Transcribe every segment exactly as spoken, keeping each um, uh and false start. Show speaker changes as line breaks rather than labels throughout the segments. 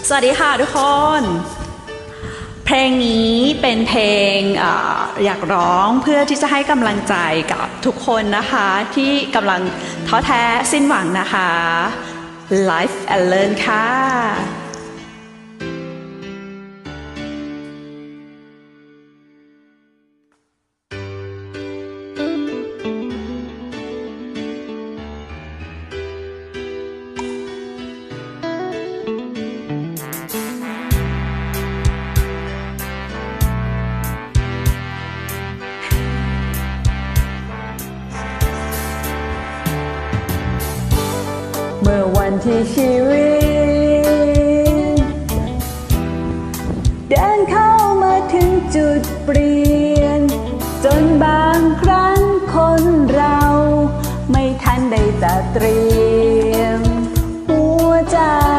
สวัสดีค่ะทุกคนเพลงนี้เป็นเพลง อ, อยากร้องเพื่อที่จะให้กำลังใจกับทุกคนนะคะที่กำลังท้อแท้สิ้นหวังนะคะ Life and Learn ค่ะ
เมื่อวันที่ชีวิตเดินเข้ามาถึงจุดเปลี่ยนจนบางครั้งคนเราไม่ทันได้จะเตรียมหัวใจ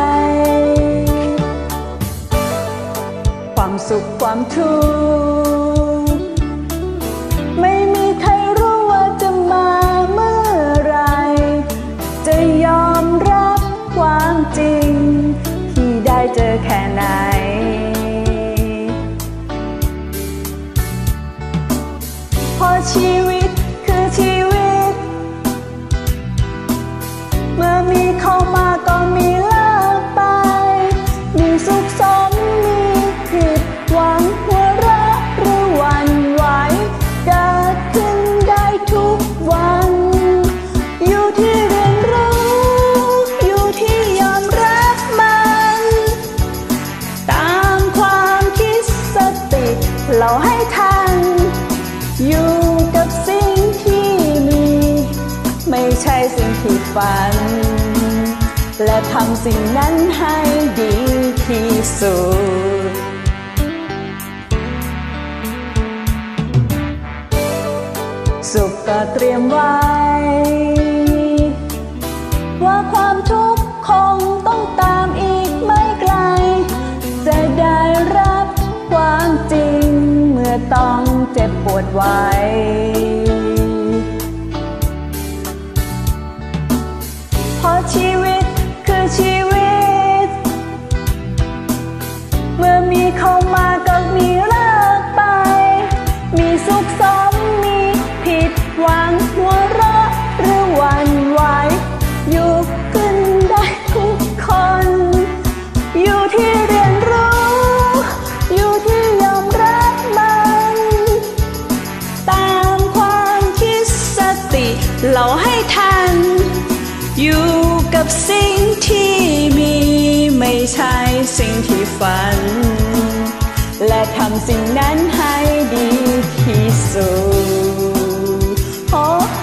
ความสุขความทุกข์ไม่มีใครรู้ว่าจะมาเมื่อไรจะยอมรับความจริงที่ได้เจอแค่ไหนเพราะชีวิตคือชีวิตเมื่อมีเข้ามาก็มีเลิกไปมีสุขสมมีผิดหวังหัวเราะหรือหวั่นไหวเกิดขึ้นได้ทุกวันอยู่ที่เรียนรู้อยู่ที่ยอมรับมันตามความคิดสติเราให้ทันอยู่กับสิ่งที่มีไม่ใช่สิ่งที่ฝันและทำสิ่งนั้นให้ดีที่สุดสุขก็เตรียมไว้ว่าความทุกข์คงต้องตามอีกไม่ไกลจะได้รับความจริงเมื่อต้องเจ็บปวดไว้เพราะชีวิตคือชีวิตเมื่อมีเข้ามาก็มีเลิกไปมีสุขสมมีผิดหวังหัวเราะหรือหวั่นไหวอยู่ขึ้นได้ทุกคนอยู่ที่เรียนรู้อยู่ที่ยอมรับมันตามความคิดสติเราให้ทันอยู่กับสิ่งที่มีไม่ใช่สิ่งที่ฝันและทำสิ่งนั้นให้ดีที่สุดโอ้โห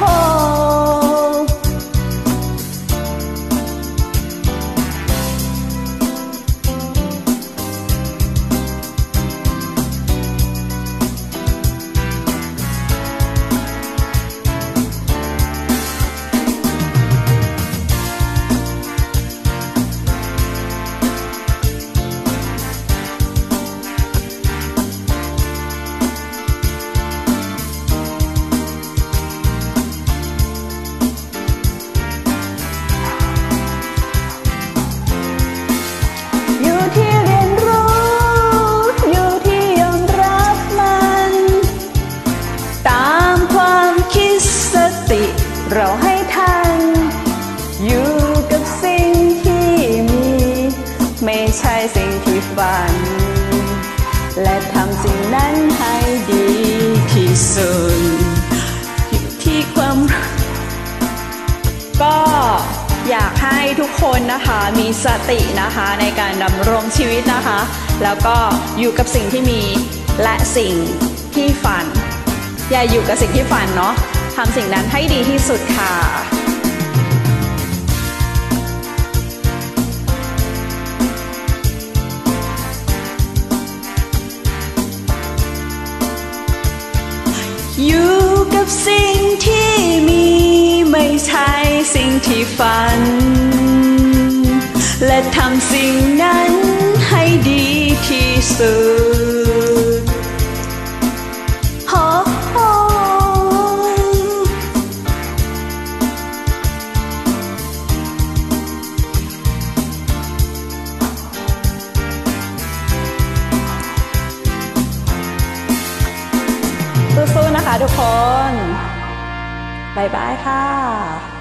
เราให้ทันอยู่กับสิ่งที่มีไม่ใช่สิ่งที่ฝันและทำสิ่งนั้นให้ดีที่สุดอยู่ที่ความก็อยากให้ทุกคนนะคะมีสตินะคะในการดำรงชีวิตนะคะแล้วก็อยู่กับสิ่งที่มีและสิ่งที่ฝันอย่าอยู่กับสิ่งที่ฝันเนาะทำสิ่งนั้นให้ดีที่สุดค่ะอยู่กับสิ่งที่มีไม่ใช่สิ่งที่ฝันและทำสิ่งนั้นให้ดีที่สุด
นะคะทุกคน บ๊ายบายค่ะ